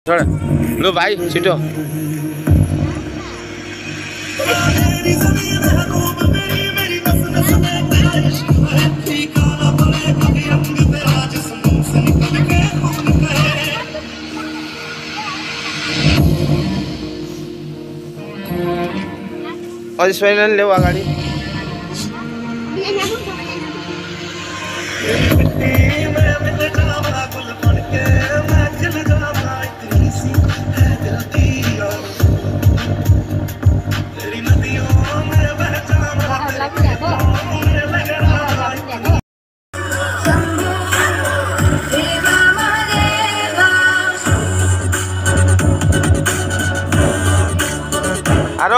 लो भाई छिटो। और इस वाले ले गाड़ी आरो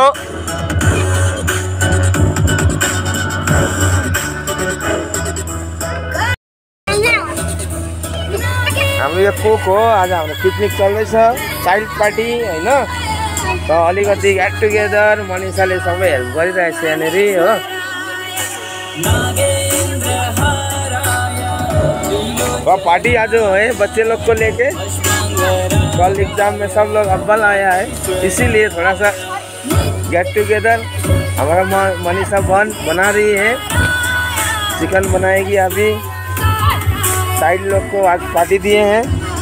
हाम्रो यो कोक हो। आज हाम्रो पिकनिक चल्दैछ, चाइल्ड पार्टी हैन। त अलिकति गेट टुगेदर मनिषाले सबै हेल्प गरिरहेछ यहाँनेरि हो। पार्टी आज है बच्चे लोग को लेके। कल एग्जाम में सब लोग अव्वल आया है, इसीलिए थोड़ा सा गेट टुगेदर। हमारा मनीषा बना रही है, चिकन बनाएगी अभी। साइड लोग को आज पार्टी दिए हैं।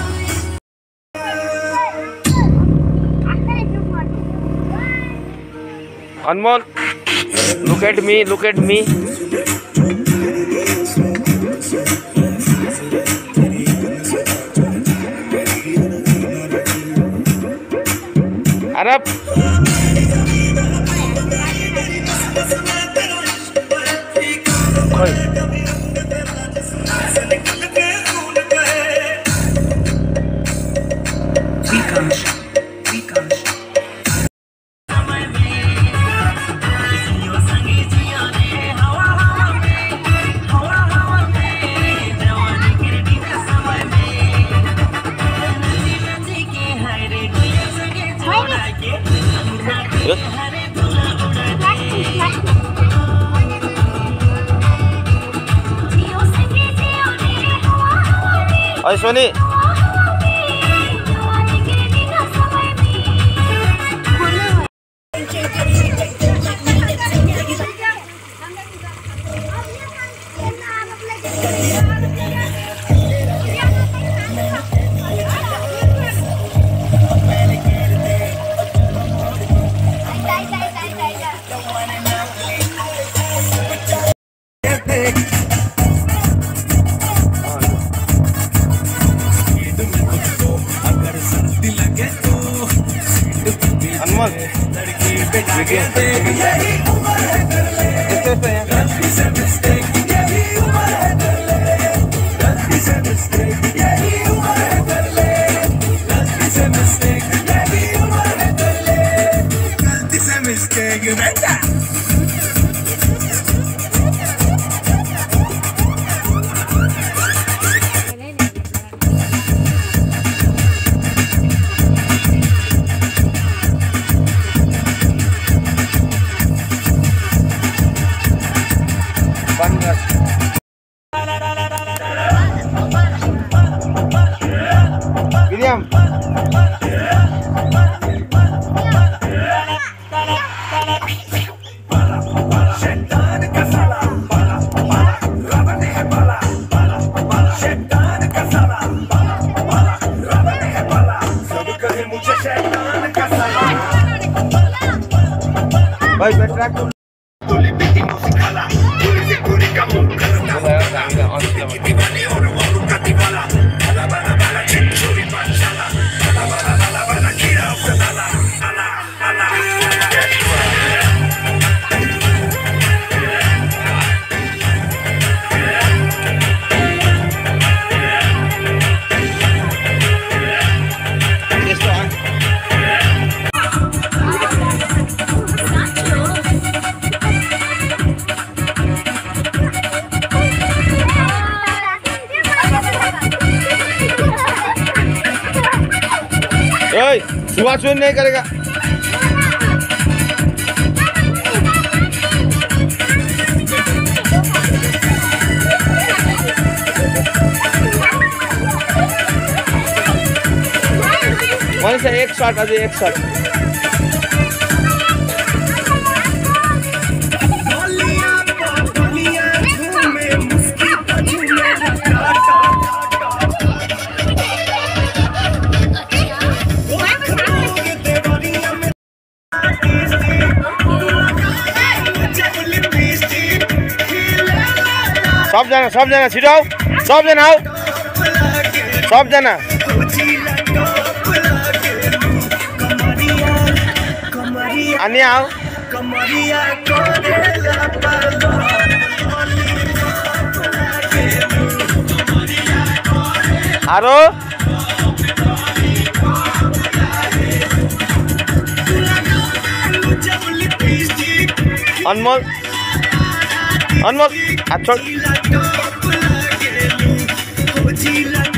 Anmol look at me, look at me. अरब सोनी सुबह चुन नहीं करेगा। मनीषा एक शॉट अजय एक शॉट सब जना छिटो सब जना आओ सब जना अनि आओ आरो अनमोल अनमोल हाथ छोड़